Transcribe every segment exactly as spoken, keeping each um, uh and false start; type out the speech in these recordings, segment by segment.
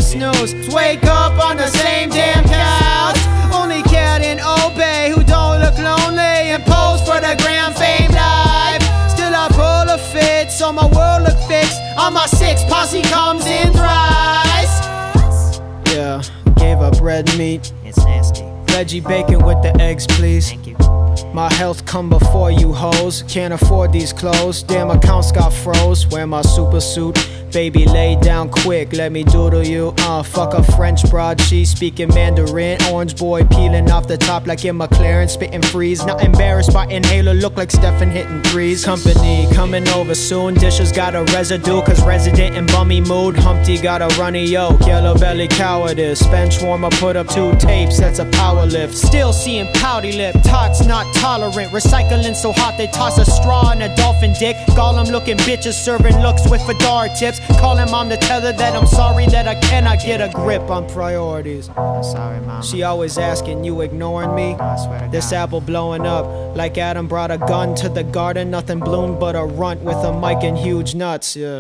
snooze. Wake up on the same damn couch. Only cat in Obey who don't look lonely and pose for the gram fame life. Still I pull a fit, so my world look fixed. On my six, posse comes in thrice. Yeah, gave up red meat. It's nasty. Veggie bacon with the eggs, please. Thank you. My health come before you hoes. Can't afford these clothes. Damn accounts got froze. Wear my super suit. Baby, lay down quick, let me doodle you. Uh, fuck a French broad, she speaking Mandarin. Orange boy peeling off the top like in McLaren, spitting freeze. Not embarrassed by inhaler, look like Stephen hitting threes. Company coming over soon. Dishes got a residue, cause resident in bummy mood. Humpty got a runny yolk, yellow belly cowardice. Bench warmer, put up two tapes, that's a power lift. Still seeing pouty lip, tots not tolerant. Recycling so hot they toss a straw in a dolphin dick. Gollum looking bitches serving looks with fedora tips. Calling mom to tell her that I'm sorry that I cannot get a grip on priorities. I'm sorry, mama. She always asking, you ignoring me? No, I swear to This God. apple blowing up like Adam brought a gun to the garden. Nothing bloomed but a runt with a mic and huge nuts, yeah.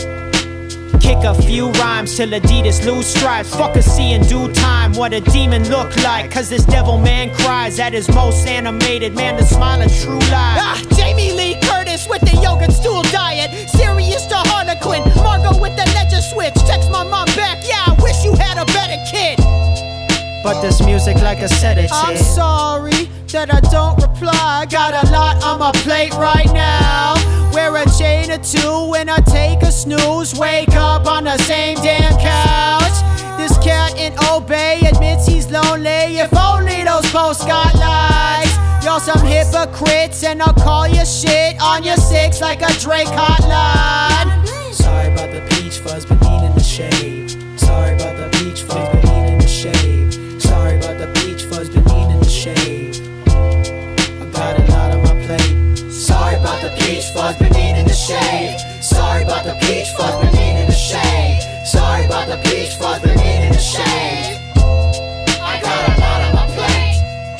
Kick a few rhymes till Adidas lose stripes. Fuck a see in due time what a demon look like. Cause this devil man cries at his most animated man to smile a true lie. Ah, Jamie Lee Curtis with the yogurt stool diet. Sirius to Harlequin, Margot with the ledger switch. Text my mom back, yeah, I wish you had a better kid. But this music like a sedative. I'm sorry that I don't reply. Got a lot on my plate right now. Wear a chain or two when I take a snooze. Wake up on the same damn couch. This cat in Obey admits he's lonely. If only those posts got likes. Y'all some hypocrites and I'll call your shit on your six like a Drake hotline. Sorry about the peach fuzz, but needing the shade. Sorry about the peach fuzz, but needing the shade. Sorry about the peach fuzz, but needing the shade. I got a lot on my plate. Sorry about the peach fuzz, but needing the shade. Sorry about the peach fuzz, but needing the shade. Sorry about the peach fuzz, but needing the shade. I got a lot on